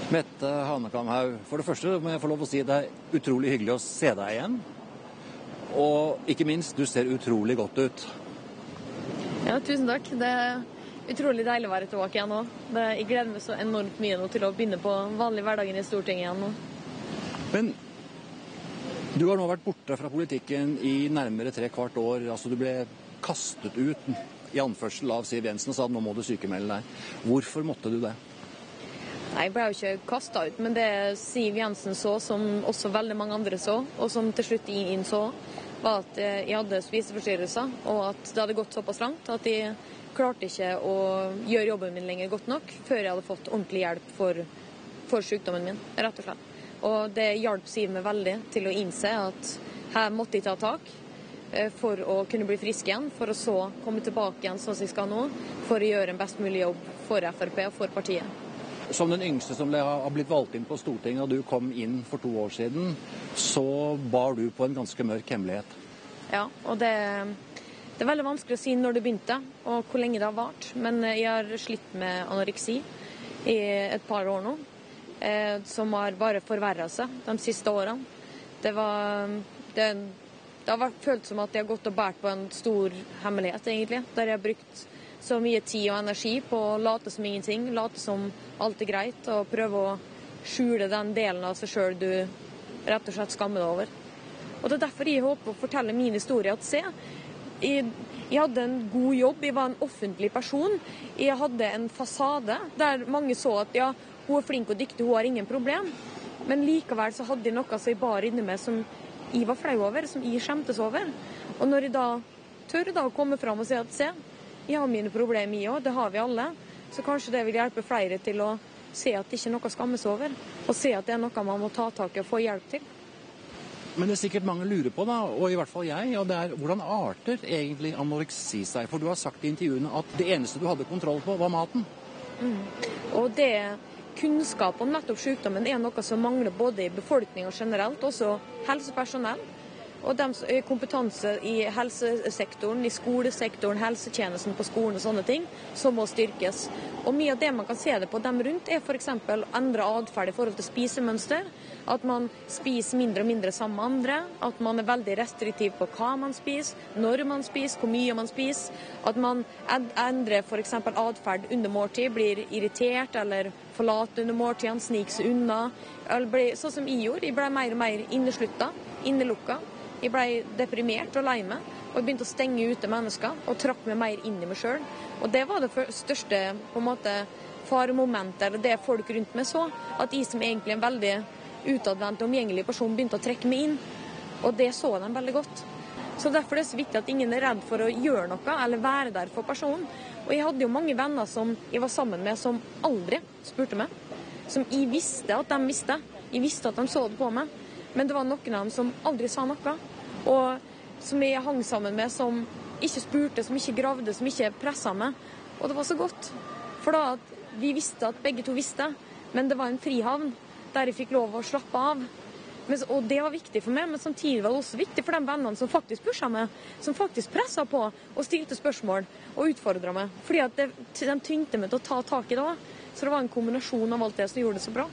Mette Hanekamhaug, for det første må jeg få lov å si det er utrolig hyggelig å se deg igjen. Og ikke minst, du ser utrolig godt ut. Ja, tusen takk. Det er utrolig deilig å være tilbake igjen nå. Jeg gleder meg så enormt mye nå til å begynne på vanlig hverdagen i Stortinget igjen nå. Men du har nå vært borte fra politikken i nærmere 3/4 år. Altså, du ble kastet ut i anførsel av Siv Jensen og sa at nå må du sykemelde deg. Hvorfor måtte du det? Nei, jeg ble jo ikke kastet ut, men det Siv Jensen så, som også veldig mange andre så, og som til slutt jeg innså, var at jeg hadde spiseforstyrrelser, og at det hadde gått såpass langt at jeg klarte ikke å gjøre jobben min lenger godt nok før jeg hadde fått ordentlig hjelp for sykdommen min, rett og slett. Og det hjalp Siv meg veldig til å innse at her måtte jeg ta tak for å kunne bli frisk igjen, for å så komme tilbake igjen sånn som jeg skal nå, for å gjøre en best mulig jobb for FrP og for partiet. Som den yngste som har blitt valgt inn på Stortinget, og du kom inn for 2 år siden, så bar du på en ganske mørk hemmelighet. Ja, og det er veldig vanskelig å si når det begynte, og hvor lenge det har vart. Men jeg har slitt med anoreksi i et par år nå, som har bare forverret seg de siste årene. Det har følt som at jeg har gått og båret på en stor hemmelighet, egentlig, der jeg har brukt så mye tid og energi på å late som ingenting, late som alt er greit, og prøve å skjule den delen av seg selv du rett og slett skammer deg over. Og det er derfor jeg håper å fortelle min historie, at se, jeg hadde en god jobb, jeg var en offentlig person, jeg hadde en fasade der mange så at ja, hun er flink og dyktig, hun har ingen problem, men likevel så hadde jeg noe som jeg bar inne med som jeg var flau over, som jeg skjemtes over. Og når jeg da tør å komme fram og si at se, jeg har mine problemer i også, det har vi alle, så kanskje det vil hjelpe flere til å se at det ikke er noe å skammes over, og se at det er noe man må ta tak i og få hjelp til. Men det er sikkert mange lurer på, da, og i hvert fall jeg, og det er hvordan arter egentlig anoreksi seg? For du har sagt i intervjuene at det eneste du hadde kontroll på var maten. Og det kunnskap om nettopp sykdommen er noe som mangler både i befolkningen generelt, også helsepersonell. Og kompetanse i helsesektoren, i skolesektoren, helsetjenesten på skolen og sånne ting, som må styrkes. Og mye av det man kan se det på dem rundt, er f.eks. endre atferd i forhold til spisemønster. At man spiser mindre og mindre sammen med andre. At man er veldig restriktiv på hva man spiser, når man spiser, hvor mye man spiser. At man endrer f.eks. atferd under måltid, blir irritert eller forlater under måltidene, sniker seg unna. Sånn som jeg gjorde, jeg ble mer og mer inneslutta, innelukka. Jeg ble deprimert og lei meg, og jeg begynte å stenge ute mennesker og trakk meg mer inn i meg selv. Og det var det største på en måte faremomentet, eller det folk rundt meg så, at jeg som egentlig en veldig utadvendt og omgjengelig person begynte å trekke meg inn, og det så de veldig godt. Så derfor er det så viktig at ingen er redd for å gjøre noe eller være der for personen. Og jeg hadde jo mange venner som jeg var sammen med som aldri spurte meg, som jeg visste at de visste. Jeg visste at de så det på meg. Men det var noen av dem som aldri sa noe, og som jeg hang sammen med, som ikke spurte, som ikke gravde, som ikke presset meg. Og det var så godt, for da at vi visste at begge to visste, men det var en frihavn der jeg fikk lov å slappe av. Og det var viktig for meg, men samtidig var det også viktig for de vennene som faktisk pushet meg, som faktisk presset på og stilte spørsmål og utfordret meg, fordi at de tyngte meg til å ta tak i det også. Så det var en kombinasjon av alt det som gjorde det så bra.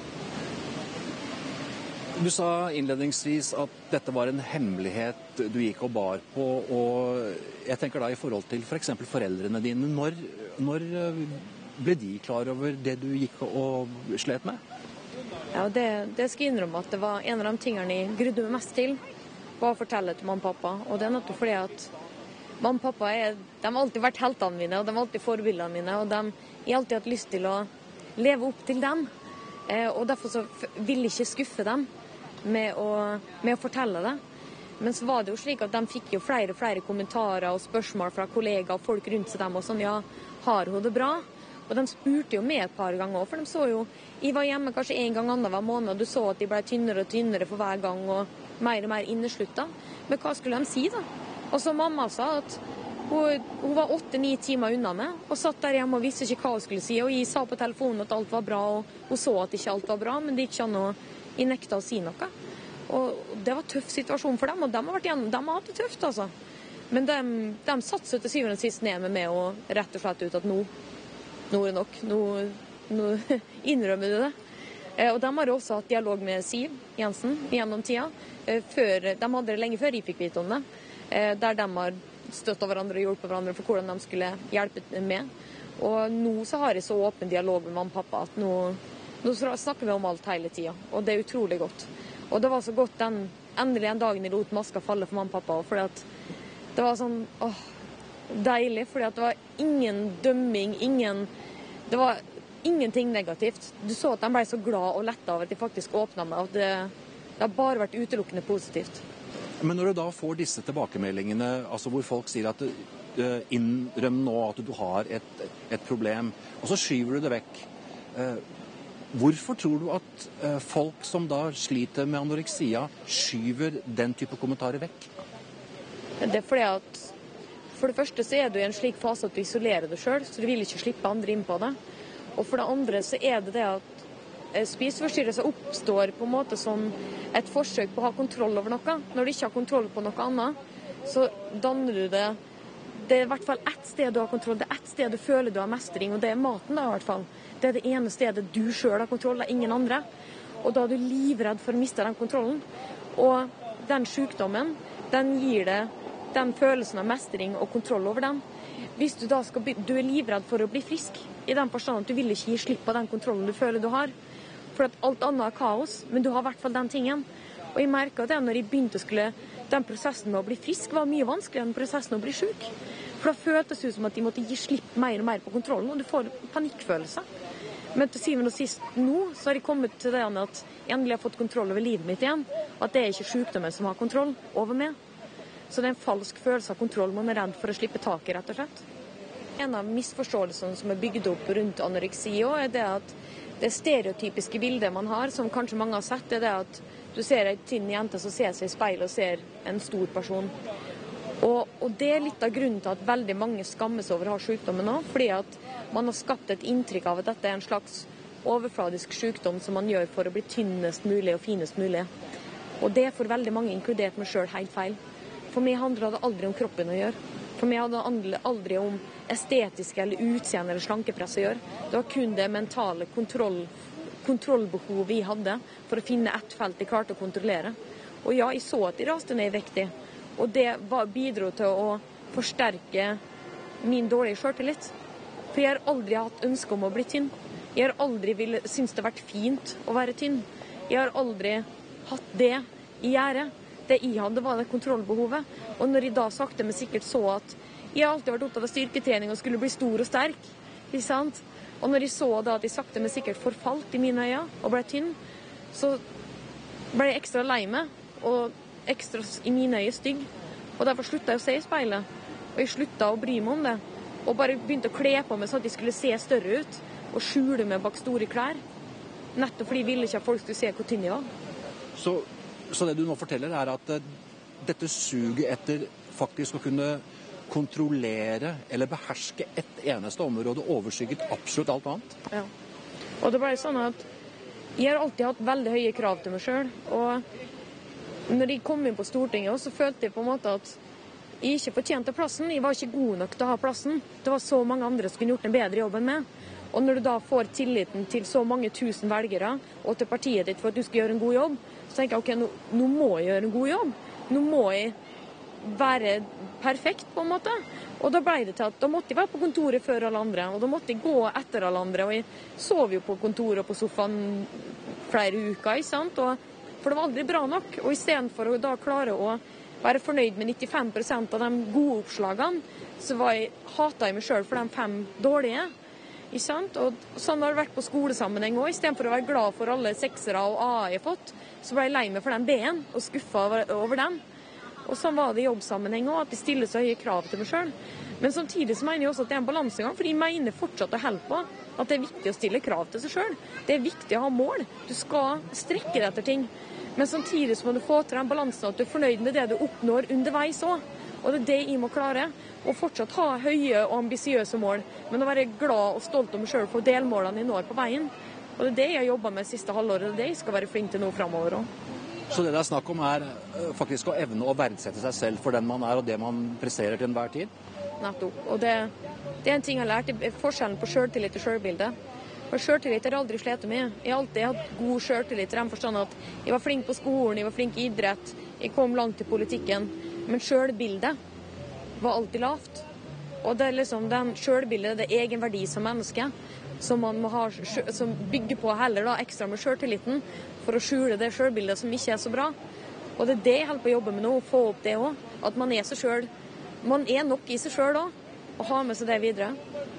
Du sa innledningsvis at dette var en hemmelighet du gikk og bar på, og jeg tenker da i forhold til for eksempel foreldrene dine. Når ble de klar over det du gikk og slet med? Ja, det skal jeg innrømme at det var en av de tingene jeg grudde meg mest til, var å fortelle til mamma og pappa. Og det er nettopp fordi at mamma og pappa de har alltid vært heltene mine, og de har alltid forbildene mine, og jeg har alltid hatt lyst til å leve opp til dem. Og derfor så vil jeg ikke skuffe dem med å fortelle det. Men så var det jo slik at de fikk jo flere kommentarer og spørsmål fra kollegaer og folk rundt seg dem, og sånn, ja, har hun det bra? Og de spurte jo meg et par ganger også, for de så jo, jeg var hjemme kanskje en gang annenhver måned, og du så at de ble tynnere og tynnere for hver gang, og mer inneslutta. Men hva skulle de si da? Og så mamma sa at hun var 8-9 timer unna meg, og satt der hjemme og visste ikke hva hun skulle si, og jeg sa på telefonen at alt var bra, og hun så at ikke alt var bra, men det gikk ikke an å nekte å si noe. Og det var en tøff situasjon for dem, og de har hatt det tøft, altså. Men de satt seg til syvende og sist ned med meg og rett og slett ut at nå er det nok. Nå innrømmer du det. Og de har også hatt dialog med Siv Jensen gjennom tida. De hadde det lenge før jeg fikk vite om det. Der de har støttet hverandre og hjulpet hverandre for hvordan de skulle hjelpe med. Og nå så har jeg så åpen dialog med mamma og pappa at nå snakker vi om alt hele tida. Og det er utrolig godt. Og det var så godt endelig en dagen jeg lot maska falle for mamma og pappa. Fordi at det var sånn deilig, fordi at det var ingen dømming, det var ingenting negativt. Du så at de ble så glad og letta av at de faktisk åpna meg, at det har bare vært utelukkende positivt. Men når du da får disse tilbakemeldingene, altså hvor folk sier at innrøm nå at du har et problem, og så skyver du det vekk. Hvorfor tror du at folk som da sliter med anoreksia, skyver den type kommentarer vekk? Det er fordi at for det første så er du i en slik fase at du isolerer deg selv, så du vil ikke slippe andre inn på det. Og for det andre så er det at spiseforstyrrelser oppstår på en måte som et forsøk på å ha kontroll over noe. Når du ikke har kontroll på noe annet, så danner du det. Det er i hvert fall ett sted du har kontroll, det er ett sted du føler du har mestring, og det er maten da i hvert fall. Det er det ene stedet du selv har kontroll, det er ingen andre. Og da er du livredd for å miste den kontrollen. Og den sykdommen, den gir deg den følelsen av mestring og kontroll over den. Hvis du da du er livredd for å bli frisk, i den forstand at du vil ikke gi slipp på den kontrollen du føler du har. For at alt annet er kaos, men du har i hvert fall den tingen. Og jeg merket det når jeg begynte den prosessen med å bli frisk var mye vanskeligere enn prosessen med å bli syk. For da føltes det ut som at de måtte gi slipp mer og mer på kontrollen, og du får panikkfølelse. Men til syvende og sist nå, så har jeg kommet til det at jeg endelig har fått kontroll over livet mitt igjen. At det er ikke sykdommen som har kontroll over meg. Så det er en falsk følelse av kontroll man er redd for å slippe tak i, rett og slett. En av misforståelsene som er bygd opp rundt anoreksi er det at det stereotypiske bildet man har, som kanskje mange har sett, er det at du ser en tynn jente som ser seg i speilet og ser en stor person. Og det er litt av grunnen til at veldig mange skammes over å ha sykdommen nå, fordi at man har skapt et inntrykk av at dette er en slags overfladisk sykdom som man gjør for å bli tynnest mulig og finest mulig. Og det er for veldig mange, inkludert meg selv, helt feil. For meg handler det aldri om kroppen å gjøre. For meg handler det aldri om estetiske eller utseende eller slankepress å gjøre. Det var kun det mentale kontrollbehovet vi hadde for å finne ett felt jeg klarte å kontrollere. Og ja, jeg så at de raste ned i vektig. Og det bidro til å forsterke min dårlige selvtillit. For jeg har aldri hatt ønske om å bli tynn. Jeg har aldri syntes det har vært fint å være tynn. Jeg har aldri hatt det i gjerdet. Det jeg hadde var det kontrollbehovet. Og når jeg da sakte, men sikkert så at jeg har alltid vært opptatt av styrketrening og skulle bli stor og sterk, ikke sant? Og når jeg så da at jeg sakte, men sikkert forfalt i mine øyne og ble tynn, så ble jeg ekstra lei meg og ekstra i mine øyne stygg. Og derfor sluttet jeg å se i speilet. Og jeg sluttet å bry meg om det. Og bare begynte å kle på meg så at jeg skulle se større ut og skjule meg bak store klær. Nettopp fordi jeg ville ikke at folk skulle se hvor tynn jeg var. Så det du nå forteller er at dette suget etter faktisk å kunne kontrollere eller beherske et eneste område overskygget absolutt alt annet? Ja. Og det ble sånn at jeg har alltid hatt veldig høye krav til meg selv. Og når jeg kom inn på Stortinget, så følte jeg på en måte at jeg ikke fortjente plassen. Jeg var ikke god nok til å ha plassen. Det var så mange andre som kunne gjort en bedre jobb enn meg. Og når du da får tilliten til så mange tusen velgere og til partiet ditt for at du skal gjøre en god jobb, så tenker jeg ok, nå må jeg gjøre en god jobb. Nå må jeg være perfekt på en måte. Og da ble det til at da måtte jeg være på kontoret før alle andre, og da måtte jeg gå etter alle andre. Og jeg sov jo på kontoret og på sofaen flere uker, ikke sant? For det var aldri bra nok. Og i stedet for å da klare å være fornøyd med 95% av de gode oppslagene, så hatet jeg meg selv for de 5 dårlige. Ikke sant? Og sånn har det vært på skolesammenheng også. I stedet for å være glad for alle 6-ere og AA jeg har fått, så ble jeg lei meg for den B-en og skuffet over den. Og sånn var det i jobbsammenheng også, at de stiller så høye krav til meg selv. Men samtidig så mener jeg også at det er en balansegang, for jeg mener fortsatt å holde på at det er viktig å stille krav til seg selv. Det er viktig å ha mål. Du skal strekke deg etter ting. Men samtidig så må du få til den balansen at du er fornøyd med det du oppnår underveis også. Og det er det jeg må klare. Og fortsatt ha høye og ambisiøse mål, men å være glad og stolt om meg selv for delmålene jeg når på veien. Og det er det jeg har jobbet med siste halvåret, og det er det jeg skal være flink til nå fremover også. Så det det er snakk om er faktisk å evne å verdsette seg selv for den man er og det man presterer til enhver tid? Nettopp. Og det er en ting jeg har lært, forskjellen på selvtillit og selvbilde. For selvtillit har jeg aldri slet med. Jeg har alltid hatt god selvtillit i den forstand at jeg var flink på skolen, jeg var flink i idrett, jeg kom langt i politikken. Men selvbildet var alltid lavt. Og det er liksom den selvbildet, det er egenverdi som menneske, som man må ha, som bygger på heller da, ekstra med selvtilliten, for å skjule det selvbildet som ikke er så bra. Og det er det jeg holder på å jobbe med nå, å få opp det også. At man er seg selv. Man er nok i seg selv også, og ha med seg det videre.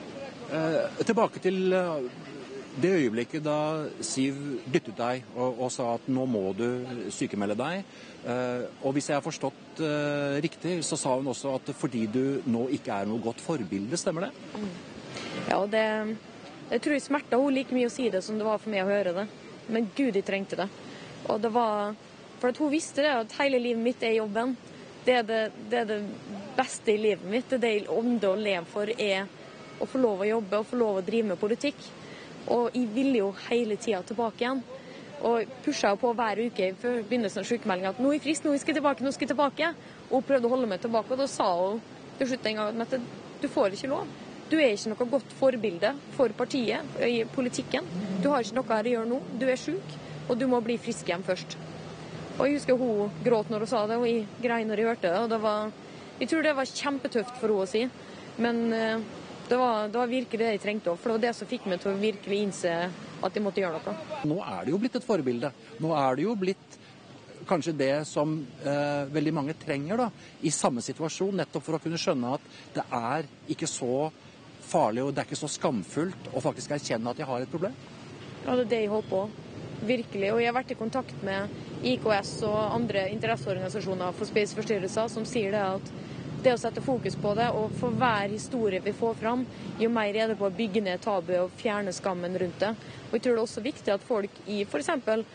Tilbake til det øyeblikket da Siv dyttet deg og sa at nå må du sykemelde deg. Og hvis jeg har forstått riktig, så sa hun også at fordi du nå ikke er noe godt forbilde, stemmer det? Ja, jeg tror jeg smertet hun like mye å si det som det var for meg å høre det. Men Gud, jeg trengte det. Og det var, for at hun visste det, at hele livet mitt er jobben. Det er det beste i livet mitt. Det er det jeg ånder og lever for, er å få lov å jobbe og få lov å drive med politikk. Og jeg ville jo hele tiden tilbake igjen. Og jeg pushet på hver uke i begynnelsen av sykemeldingen at nå er jeg frisk, nå skal jeg tilbake. Og hun prøvde å holde meg tilbake, og da sa hun til slutt en gang at du får ikke lov. Du er ikke noe godt forbilde for partiet i politikken. Du har ikke noe her å gjøre nå. Du er syk, og du må bli frisk igjen først. Og jeg husker hun gråt når hun sa det, og jeg grein når jeg hørte det. Og jeg tror det var kjempetøft for henne å si, men det var virkelig det jeg trengte, for det var det som fikk meg til å virkelig innse at jeg måtte gjøre noe. Nå er det jo blitt et forbilde. Nå er det jo blitt kanskje det som veldig mange trenger da, i samme situasjon, nettopp for å kunne skjønne at det er ikke så farlig, og det er ikke så skamfullt å faktisk erkjenne at jeg har et problem. Ja, det er det jeg håper på. Virkelig. Og jeg har vært i kontakt med IKS og andre interesseorganisasjoner for spiseforstyrrelser som sier det at det å sette fokus på det, og for hver historie vi får fram, jo mer er det på å bygge ned tabu og fjerne skammen rundt det. Og jeg tror det er også viktig at folk i f.eks.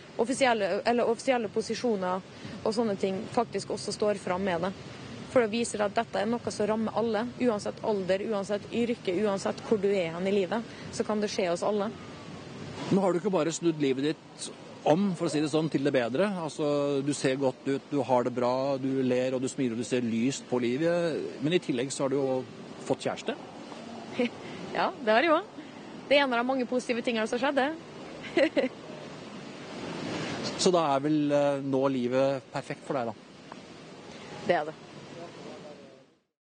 offisielle posisjoner og sånne ting faktisk også står fram med det. For å vise at dette er noe som rammer alle, uansett alder, uansett yrke, uansett hvor du er hen i livet, så kan det skje oss alle. Nå har du ikke bare snudd livet ditt om, for å si det sånn, til det bedre. Altså, du ser godt ut, du har det bra, du ler og du smiler og du ser lyst på livet. Men i tillegg så har du jo fått kjæreste. Ja, det har jeg jo. Det er en av de mange positive tingene som skjedde. Så da er vel nå livet perfekt for deg, da? Det er det.